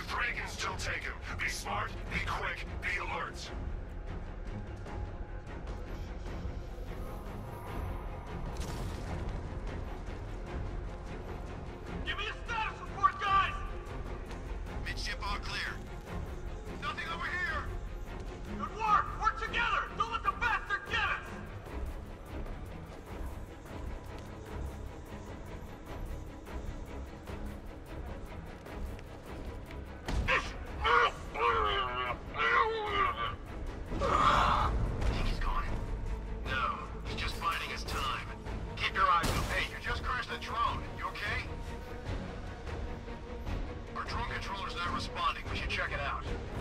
three can still take him. Be smart, be quick, be alert. Give me a status report, guys! Midship all clear. Nothing over here! Good work! Work together! Don't let the bastard get us! Think he's gone? No, he's just biding his time. Keep your eyes up. Hey, you just crashed the drone. You okay? Our drone controller's not responding. We should check it out.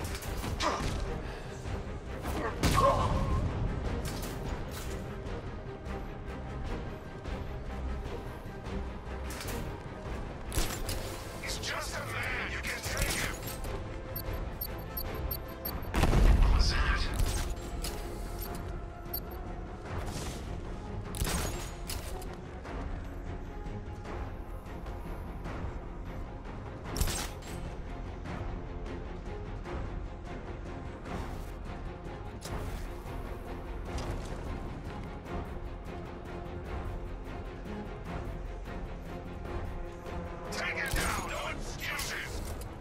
He's just a man. You can take him. What was that? Take it down. No excuses.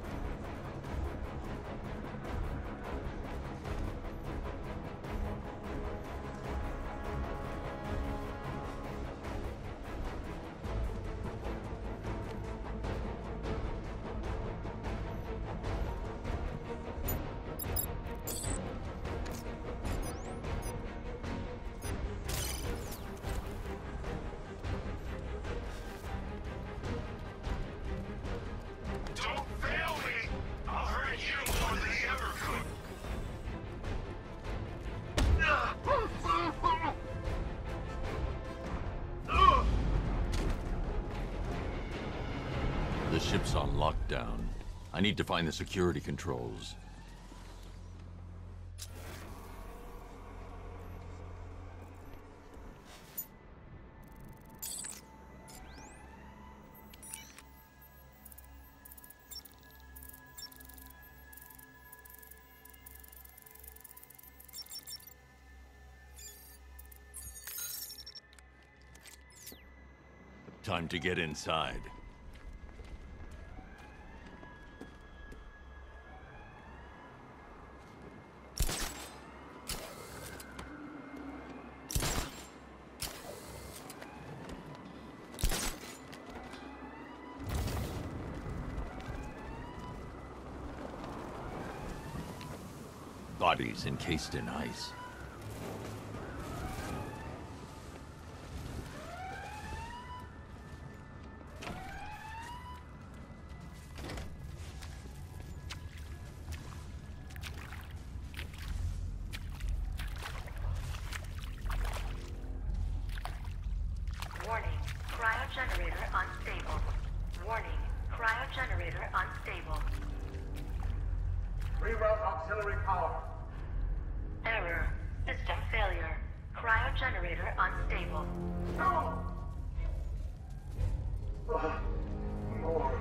Don't fail me. I'll hurt you more than he ever could. The ship's on lockdown. I need to find the security controls. Time to get inside. Bodies encased in ice. Warning, cryogenerator unstable. Warning, cryogenerator unstable. Reroute auxiliary power. Error, system failure. Cryogenerator unstable. No! More.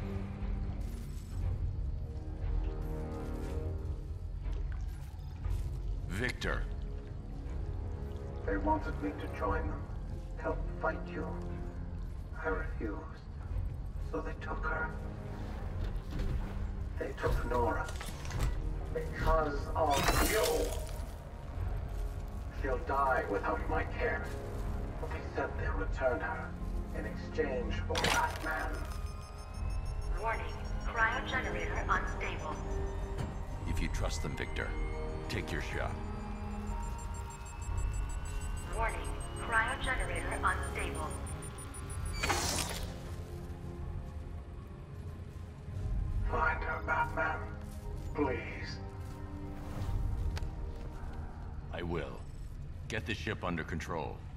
Victor. They wanted me to join them, help fight you. I refused, so they took her. They took Nora. Because of you. She'll die without my care. But they said they'll return her in exchange for Batman. Warning, cryogenerator unstable. If you trust them, Victor, take your shot. Warning, cryogenerator unstable. Find her, Batman. Please. I will. Get the ship under control.